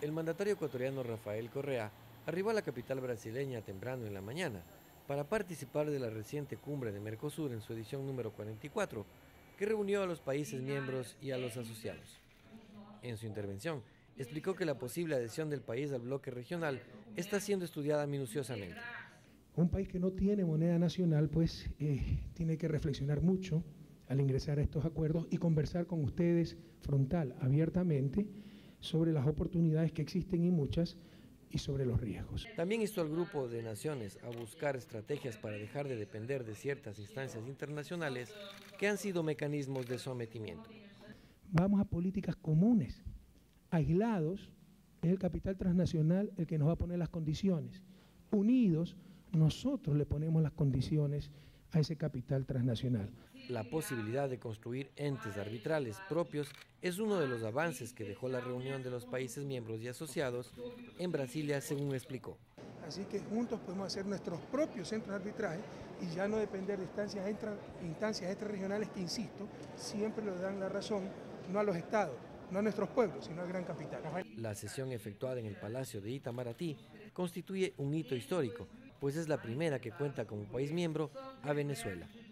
El mandatario ecuatoriano Rafael Correa arribó a la capital brasileña temprano en la mañana para participar de la reciente cumbre de Mercosur en su edición número 44, que reunió a los países miembros y a los asociados. En su intervención, explicó que la posible adhesión del país al bloque regional está siendo estudiada minuciosamente. Un país que no tiene moneda nacional, pues tiene que reflexionar mucho al ingresar a estos acuerdos y conversar con ustedes frontal, abiertamente, sobre las oportunidades que existen y muchas, y sobre los riesgos. También instó al grupo de naciones a buscar estrategias para dejar de depender de ciertas instancias internacionales que han sido mecanismos de sometimiento. Vamos a políticas comunes. Aislados, es el capital transnacional el que nos va a poner las condiciones. Unidos, nosotros le ponemos las condiciones a ese capital transnacional. La posibilidad de construir entes arbitrales propios es uno de los avances que dejó la reunión de los países miembros y asociados en Brasilia, según explicó. Así que juntos podemos hacer nuestros propios centros de arbitraje y ya no depender de instancias extrarregionales que, insisto, siempre le dan la razón no a los estados, no a nuestros pueblos, sino al gran capital. La sesión efectuada en el Palacio de Itamaraty constituye un hito histórico, pues es la primera que cuenta como país miembro a Venezuela.